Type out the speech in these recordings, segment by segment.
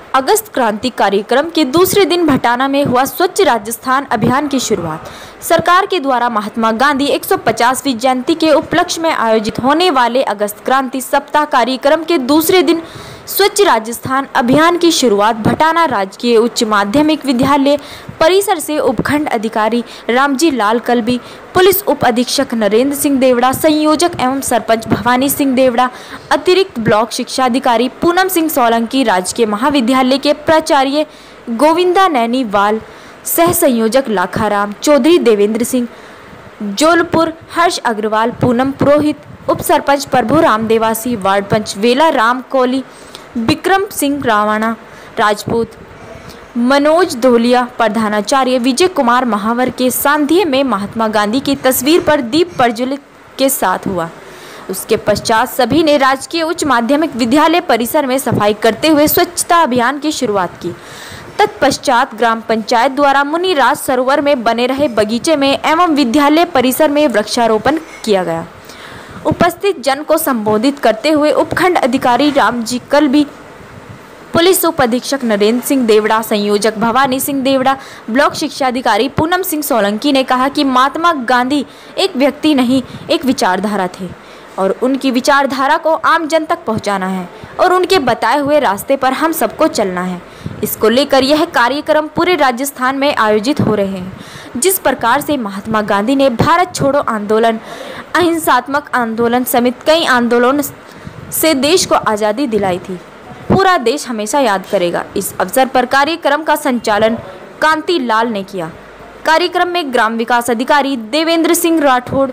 अगस्त क्रांति कार्यक्रम के दूसरे दिन भटाना में हुआ स्वच्छ राजस्थान अभियान की शुरुआत। सरकार के द्वारा महात्मा गांधी 150वीं जयंती के उपलक्ष्य में आयोजित होने वाले अगस्त क्रांति सप्ताह कार्यक्रम के दूसरे दिन स्वच्छ राजस्थान अभियान की शुरुआत भटाना राजकीय उच्च माध्यमिक विद्यालय परिसर से उपखंड अधिकारी रामजी लाल कल्बी, पुलिस उप अधीक्षक नरेंद्र सिंह देवड़ा, संयोजक एवं सरपंच भवानी सिंह देवड़ा, अतिरिक्त ब्लॉक शिक्षा अधिकारी पूनम सिंह सोलंकी, राजकीय महाविद्यालय के प्राचार्य गोविंदा नैनी वाल, सह संयोजक लाखाराम चौधरी, देवेंद्र सिंह जोलपुर, हर्ष अग्रवाल, पूनम पुरोहित, उप सरपंच प्रभु राम देवासी, वार्ड पंच वेला राम कोहली, विक्रम सिंह रावणा राजपूत, मनोज धोलिया, प्रधानाचार्य विजय कुमार महावर के सानिध्य में महात्मा गांधी की तस्वीर पर दीप प्रज्वलित के साथ हुआ। उसके पश्चात सभी ने राजकीय उच्च माध्यमिक विद्यालय परिसर में सफाई करते हुए स्वच्छता अभियान की शुरुआत की। तत्पश्चात ग्राम पंचायत द्वारा मुनिराज सरोवर में बने रहे बगीचे में एवं विद्यालय परिसर में वृक्षारोपण किया गया। उपस्थित जन को संबोधित करते हुए उपखंड अधिकारी रामजी कल्बी, पुलिस उप अधीक्षक नरेंद्र सिंह देवड़ा, संयोजक भवानी सिंह देवड़ा, ब्लॉक शिक्षा अधिकारी पूनम सिंह सोलंकी ने कहा कि महात्मा गांधी एक व्यक्ति नहीं, एक विचारधारा थे और उनकी विचारधारा को आम जन तक पहुंचाना है और उनके बताए हुए रास्ते पर हम सबको चलना है। इसको लेकर यह कार्यक्रम पूरे राजस्थान में आयोजित हो रहे हैं। जिस प्रकार से महात्मा गांधी ने भारत छोड़ो आंदोलन, अहिंसात्मक आंदोलन समेत कई आंदोलन से देश को आज़ादी दिलाई थी, पूरा देश हमेशा याद करेगा। इस अवसर पर कार्यक्रम का संचालन कांति लाल ने किया। कार्यक्रम में ग्राम विकास अधिकारी देवेंद्र सिंह राठौड़,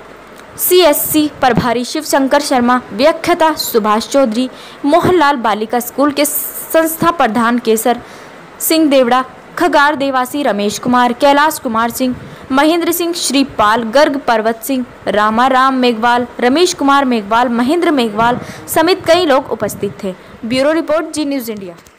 CSC प्रभारी शिव शंकर शर्मा, व्याख्याता सुभाष चौधरी, मोहनलाल बालिका स्कूल के संस्था प्रधान केसर सिंह देवड़ा, खगार देवासी रमेश कुमार, कैलाश कुमार सिंह, महेंद्र सिंह श्रीपाल, गर्ग पर्वत सिंह, रामा राम मेघवाल, रमेश कुमार मेघवाल, महेंद्र मेघवाल समेत कई लोग उपस्थित थे। Bureau report, Zee news India.